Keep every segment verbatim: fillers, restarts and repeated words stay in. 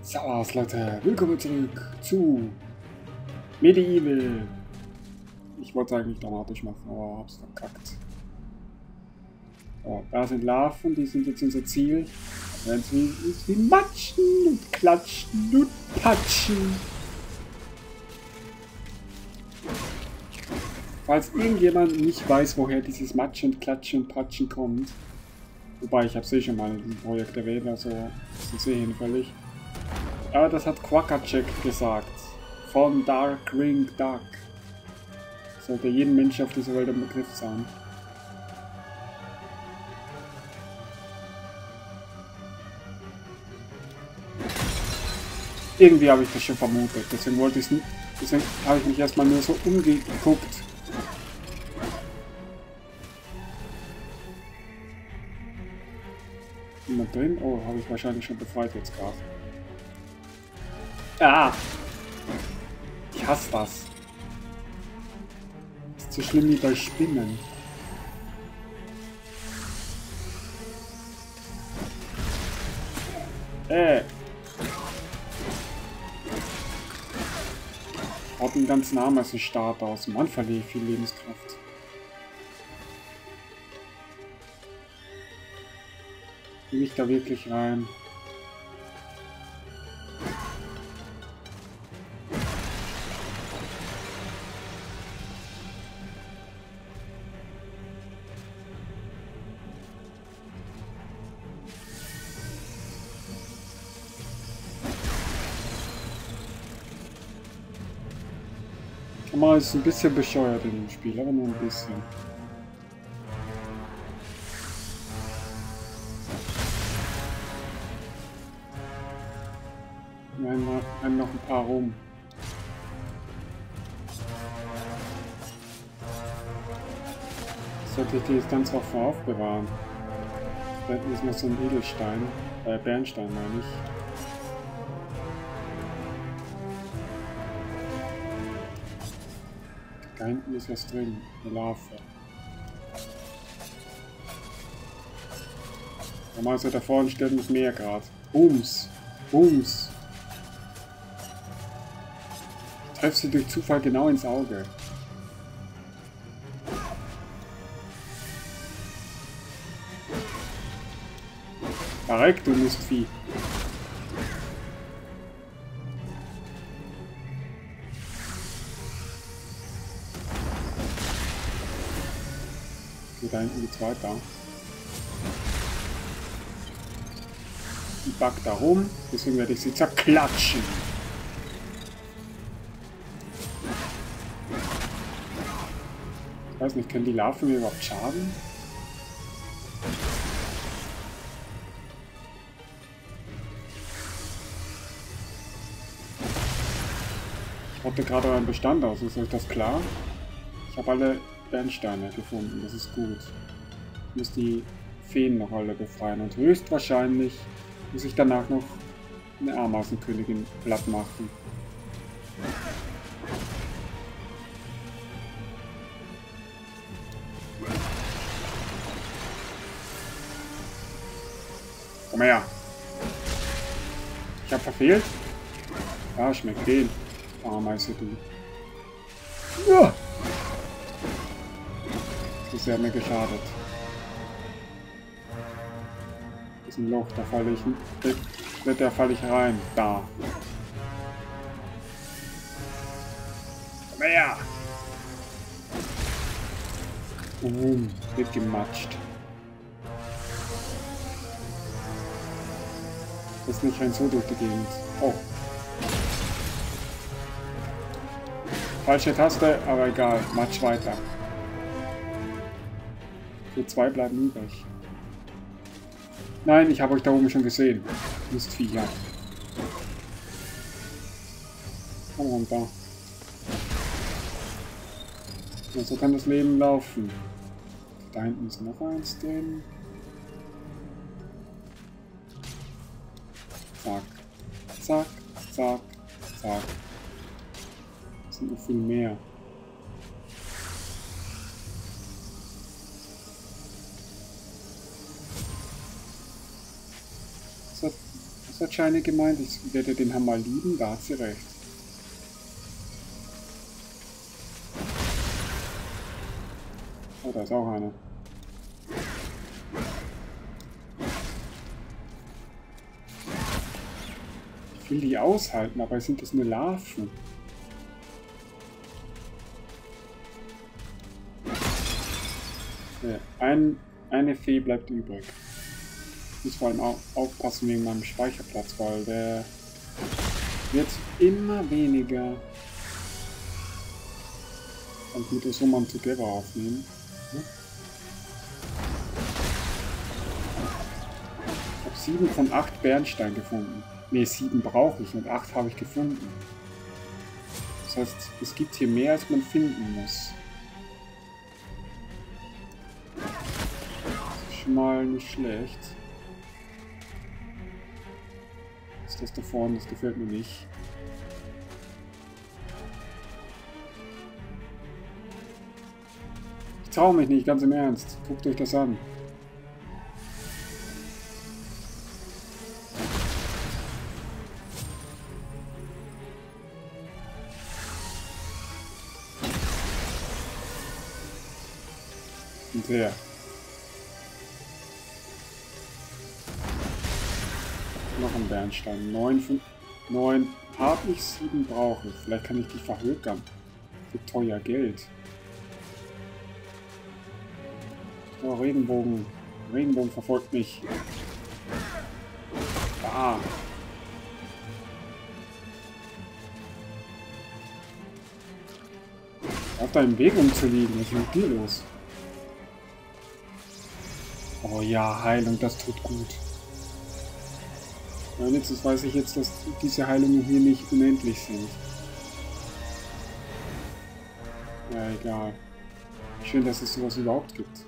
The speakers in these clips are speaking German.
Servus Leute, willkommen zurück zu Medieval. Ich wollte es eigentlich dramatisch machen, aber hab's verkackt. Oh, da sind Larven, die sind jetzt unser Ziel. Wenn es wie, wie matschen und klatschen und patschen. Falls irgendjemand nicht weiß, woher dieses Matschen und Klatschen und Patschen kommt, wobei ich habe es eh schon mal in diesem Projekt erwähnt, also ist das eh hinfällig. Aber das hat Quackercheck gesagt. Von Darkwing Duck. Sollte jedem Menschen auf dieser Welt ein Begriff sein. Irgendwie habe ich das schon vermutet. Deswegen wollte ich es nicht. Deswegen habe ich mich erstmal nur so umgeguckt. Jemand drin? Oh, habe ich wahrscheinlich schon befreit jetzt gerade. Ah! Ich hasse das. Das ist so schlimm wie bei Spinnen. Äh! Haut den ganzen Arm als ein Start aus. Mann, verliere ich viel Lebenskraft. Will ich da wirklich rein? Kamera ist ein bisschen bescheuert in dem Spiel, aber nur ein bisschen. Wir haben noch ein paar rum. Sollte ich die Distanzwaffe aufbewahren? Da hinten ist noch so ein Edelstein, äh, Bernstein meine ich. Da hinten ist was drin, eine Larve. Normalerweise da vorne steht nicht mehr gerade. Booms! Booms! Ich treffe sie durch Zufall genau ins Auge. Verreck, du Mistvieh! Okay, da hinten geht's weiter. Die backt da rum, deswegen werde ich sie zerklatschen. Ich weiß nicht, können die Larven mir überhaupt schaden? Ich rotte gerade euren Bestand aus, ist euch das klar? Ich habe alle Bernsteine gefunden, das ist gut. Ich muss die Feen noch alle befreien und höchstwahrscheinlich muss ich danach noch eine Ameisenkönigin platt machen. Komm her! Ich hab verfehlt? Ja, schmeckt den. Ameise, du. Ja. Das hat mir geschadet. Das ist ein Loch, da falle ich, da, da falle ich rein. Da. Komm her! Uh, wird gematscht. Das ist nicht rein so durch die Gegend. Oh. Falsche Taste, aber egal. Matsch weiter. Für zwei bleiben übrig. Nein, ich habe euch da oben schon gesehen. Mistviecher. Komm runter. Ja, so kann das Leben laufen. Da hinten ist noch eins drin. Zack. Zack. Zack. Zack. Das sind noch viel mehr. Was Das hat Shiny gemeint, ich werde den Hammer lieben, da hat sie recht. Oh, da ist auch einer. Ich will die aushalten, aber sind das nur Larven? Ja, ein, eine Fee bleibt übrig. Ich muss vor allem auch aufpassen wegen meinem Speicherplatz, weil der wird immer weniger. Und mit das Roman Together aufnehmen. Ja. Ich habe sieben von acht Bernstein gefunden. Ne, sieben brauche ich und acht habe ich gefunden. Das heißt, es gibt hier mehr, als man finden muss. Das ist schon mal nicht schlecht. Was ist das da vorne? Das gefällt mir nicht. Ich traue mich nicht, ganz im Ernst. Guckt euch das an. Und wer? Noch ein Bernstein. Neun, fünf, neun habe ich, sieben brauche ich. Vielleicht kann ich die verhökern. Für teuer Geld. Oh, Regenbogen. Regenbogen verfolgt mich. Ah. Auf deinem Weg umzuliegen. Was ist mit dir los? Oh ja, Heilung, das tut gut. Ja, jetzt weiß ich jetzt, dass diese Heilungen hier nicht unendlich sind. Ja, egal. Schön, dass es sowas überhaupt gibt.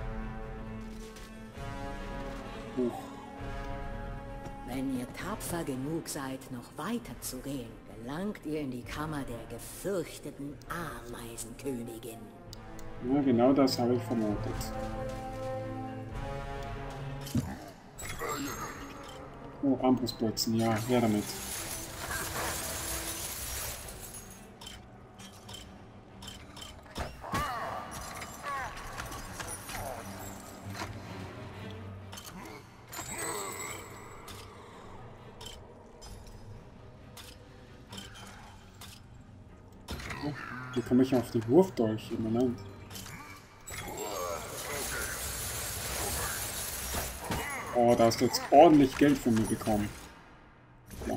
Huch. Wenn ihr tapfer genug seid, noch weiter zu gehen, gelangt ihr in die Kammer der gefürchteten Ameisenkönigin. Ja, genau das habe ich vermutet. Oh, Armbrustbolzen, ja, her damit. Oh, wie komme ich auf die Wurfdolche? Moment. Oh, da hast du jetzt ordentlich Geld von mir bekommen. Ja.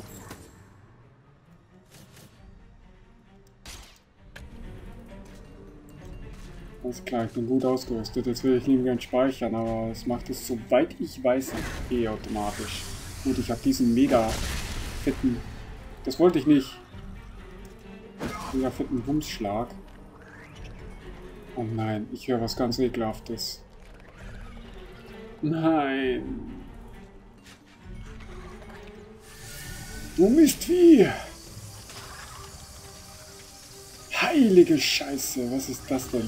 Alles klar, ich bin gut ausgerüstet. Jetzt will ich lieben gern speichern, aber es macht es, soweit ich weiß, eh automatisch. Gut, ich habe diesen mega fetten... Das wollte ich nicht. Mega fetten Bumsschlag. Oh nein, ich höre was ganz Ekelhaftes. Nein. Du Mistvieh. Heilige Scheiße, was ist das denn?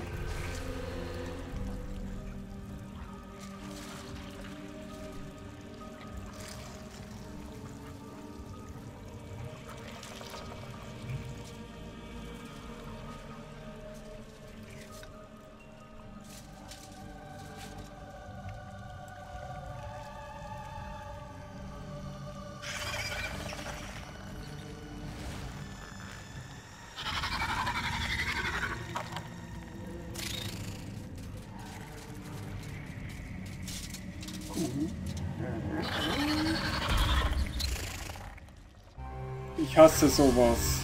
Ich hasse sowas.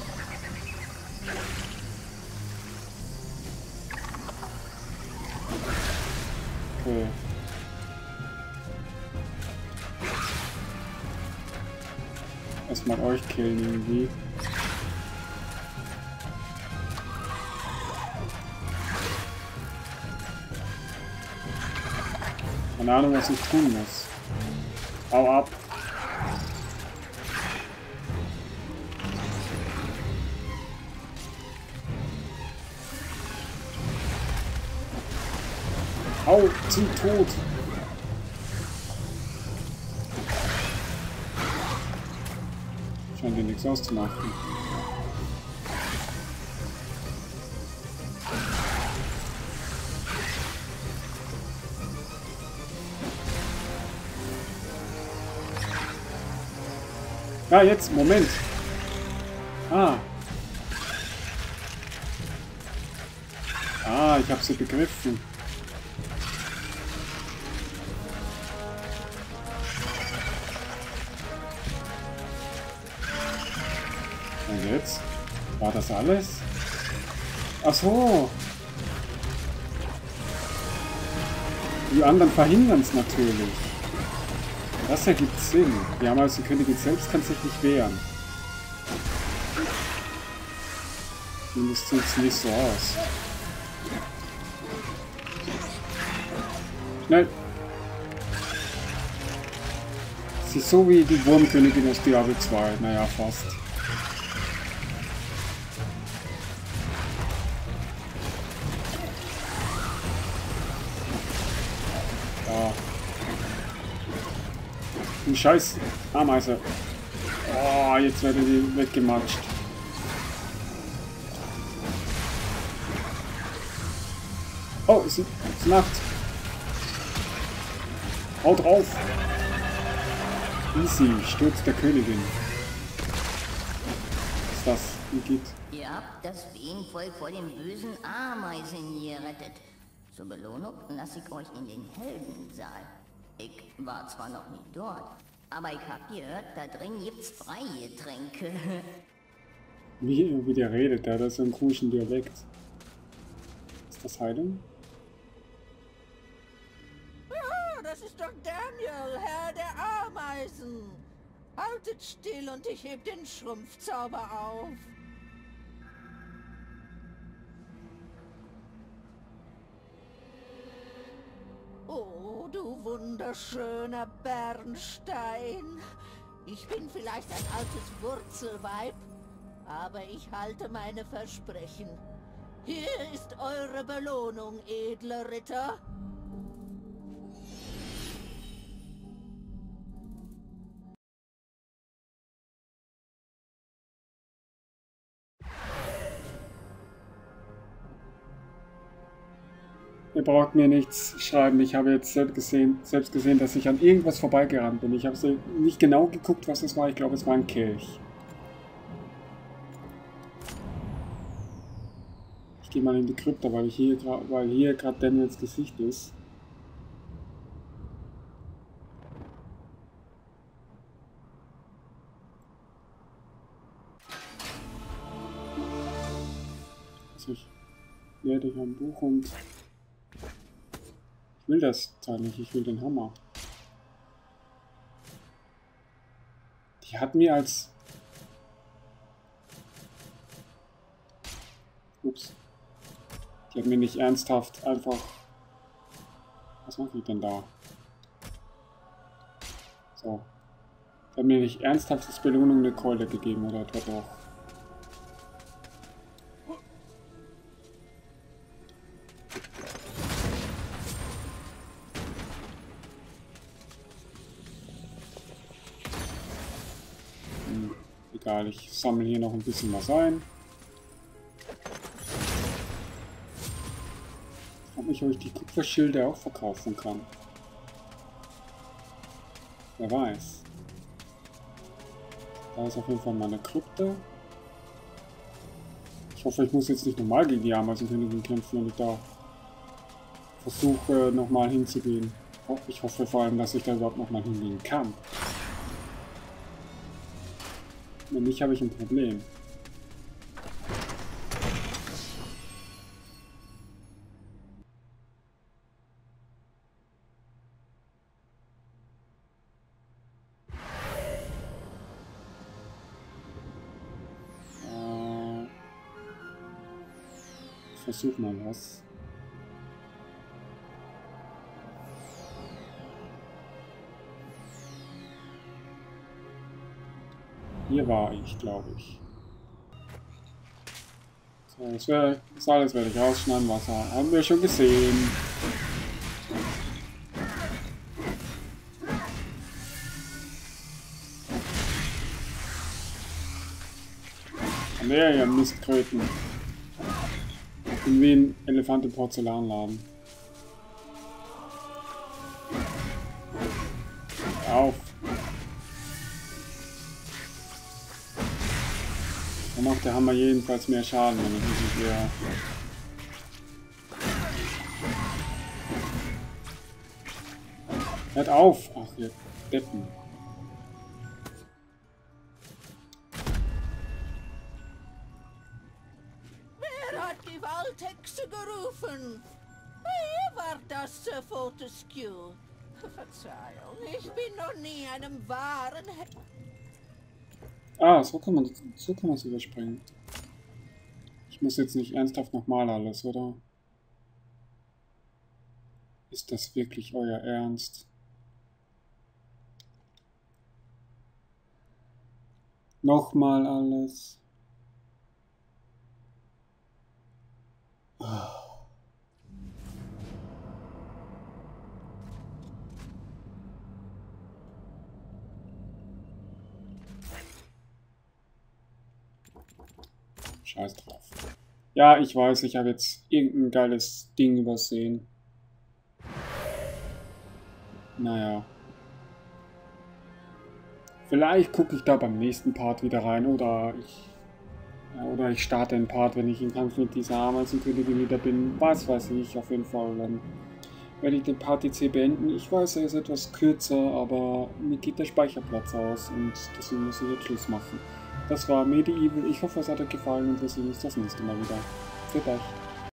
Okay. Erstmal euch killen irgendwie. Keine Ahnung, was ich tun muss. Hau ab. Hau zum Tod. Scheint dir nichts auszumachen. Ah, jetzt, Moment. Ah. Ah, ich habe sie begriffen. Und jetzt? War das alles? Ach so. Die anderen verhindern es natürlich. Das ergibt Sinn. Die haben also die Königin selbst kann sich nicht wehren. Und das sieht nicht so aus. Schnell! Sie ist so wie die Wurmkönigin aus Diablo zwei. Naja, fast. Ja. Ein scheiß Ameise. Oh, jetzt werden die weggematscht. Oh, es ist, es ist Nacht. Haut drauf. Easy, Sturz der Königin. Was ist das? Wie geht? Ihr habt das Bienenvolk vor den bösen Ameisen gerettet. Zur Belohnung lasse ich euch in den Heldensaal. Ich war zwar noch nie dort, aber ich hab gehört, da drin gibt's Freigetränke. Wie, wie der redet, der hat so einen komischen Dialekt. Ist das Heilung? Ah, das ist doch Daniel, Herr der Ameisen. Haltet still und ich heb den Schrumpfzauber auf. Oh, du wunderschöner Bernstein. Ich bin vielleicht ein altes Wurzelweib, aber ich halte meine Versprechen. Hier ist eure Belohnung, edler Ritter. Ihr braucht mir nichts schreiben. Ich habe jetzt selbst gesehen, selbst gesehen, dass ich an irgendwas vorbeigerannt bin. Ich habe nicht genau geguckt, was es war. Ich glaube, es war ein Kelch. Ich gehe mal in die Krypta, weil ich hier gerade, weil hier gerade Daniels Gesicht ist. Also ich lade ich ein Buch und ich will das Teil nicht, ich will den Hammer. Die hat mir als... Ups. Die hat mir nicht ernsthaft einfach... Was mache ich denn da? So. Die hat mir nicht ernsthaft als Belohnung eine Keule gegeben, oder etwa doch? Egal, ich sammle hier noch ein bisschen was ein. Ich frage mich, ob ich die Kupferschilde auch verkaufen kann. Wer weiß. Da ist auf jeden Fall meine Krypta. Ich hoffe, ich muss jetzt nicht nochmal gegen die Ameisenkönigin kämpfen, wenn ich da versuche, nochmal hinzugehen. Ich hoffe vor allem, dass ich da überhaupt nochmal hingehen kann. Wenn nicht, habe ich ein Problem. Äh, ich versuche mal was. Hier war ich, glaube ich. So, das, wär, das alles werde ich rausschneiden, was haben wir schon gesehen. Nee, ja, Mistkröten. Ich bin wie ein Elefant im Porzellanladen. Auf. Dann macht der Hammer jedenfalls mehr Schaden, wenn ich nicht wäre. Hört auf! Ach, ihr Deppen. Wer hat die Waldhexe gerufen? Wer war das, Sir Fortescue? Verzeihung, ich bin noch nie einem wahren He Ah, so kann man so kann man es überspringen. Ich muss jetzt nicht ernsthaft nochmal alles, oder? Ist das wirklich euer Ernst? Nochmal alles. Ah. Scheiß drauf. Ja, ich weiß, ich habe jetzt irgendein geiles Ding übersehen. Naja. Vielleicht gucke ich da beim nächsten Part wieder rein oder ich ja, oder ich starte einen Part, wenn ich im Kampf mit dieser Ameisenkönigin wieder bin. Was weiß ich, auf jeden Fall. Dann werde ich den Part jetzt hier beenden. Ich weiß, er ist etwas kürzer, aber mir geht der Speicherplatz aus und deswegen muss ich jetzt Schluss machen. Das war Medieval. Ich hoffe, es hat euch gefallen und wir sehen uns das nächste Mal wieder. Für euch.